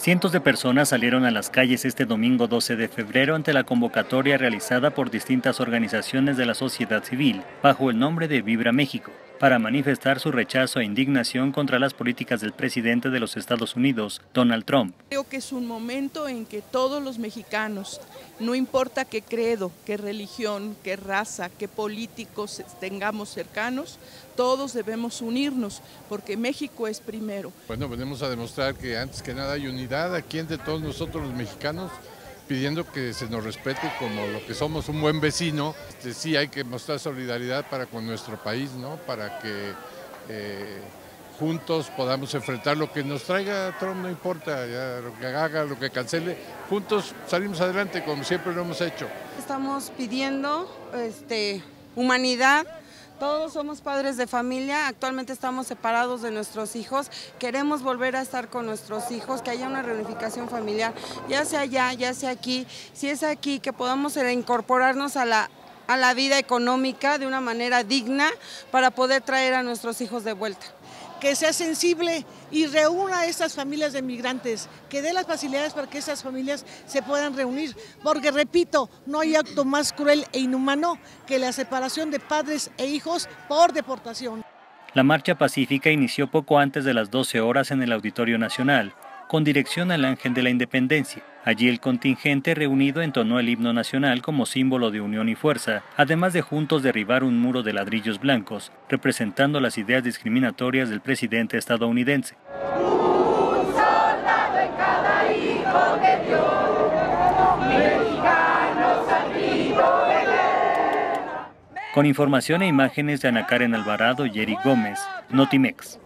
Cientos de personas salieron a las calles este domingo 12 de febrero ante la convocatoria realizada por distintas organizaciones de la sociedad civil, bajo el nombre de Vibra México, para manifestar su rechazo e indignación contra las políticas del presidente de los Estados Unidos, Donald Trump. Creo que es un momento en que todos los mexicanos, no importa qué credo, qué religión, qué raza, qué políticos tengamos cercanos, todos debemos unirnos, porque México es primero. Bueno, venimos a demostrar que antes que nada hay unidad aquí entre todos nosotros los mexicanos, pidiendo que se nos respete como lo que somos, un buen vecino. Sí hay que mostrar solidaridad para con nuestro país, ¿no? Para que juntos podamos enfrentar lo que nos traiga Trump, no importa, ya lo que haga, lo que cancele, juntos salimos adelante como siempre lo hemos hecho. Estamos pidiendo humanidad. Todos somos padres de familia, actualmente estamos separados de nuestros hijos, queremos volver a estar con nuestros hijos, que haya una reunificación familiar, ya sea allá, ya sea aquí, si es aquí, que podamos incorporarnos a la vida económica de una manera digna para poder traer a nuestros hijos de vuelta. Que sea sensible y reúna a estas familias de migrantes, que dé las facilidades para que estas familias se puedan reunir, porque repito, no hay acto más cruel e inhumano que la separación de padres e hijos por deportación. La marcha pacífica inició poco antes de las 12 horas en el Auditorio Nacional, con dirección al Ángel de la Independencia. Allí el contingente reunido entonó el himno nacional como símbolo de unión y fuerza, además de juntos derribar un muro de ladrillos blancos, representando las ideas discriminatorias del presidente estadounidense. Un soldado en cada hijo de Dios, mexicanos al grito de guerra. Con información e imágenes de Ana Karen Alvarado y Eric Gómez, Notimex.